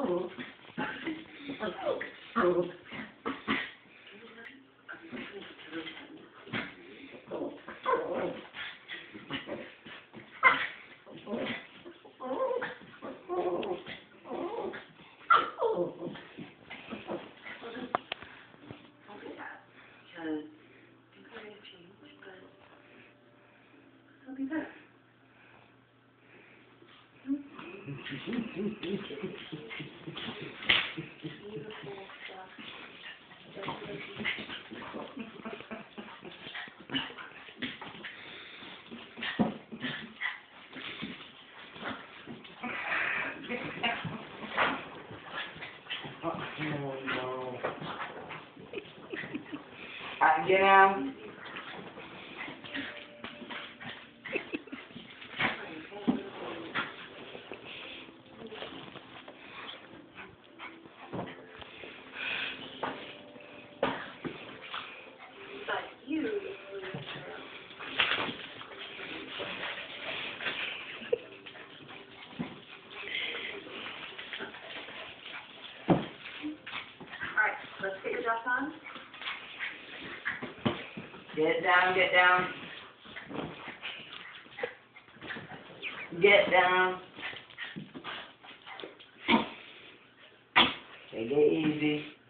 I'll be better. Oh, no. Get out. Alright, let's get your dress on. Get down, get down. Get down. Take it easy.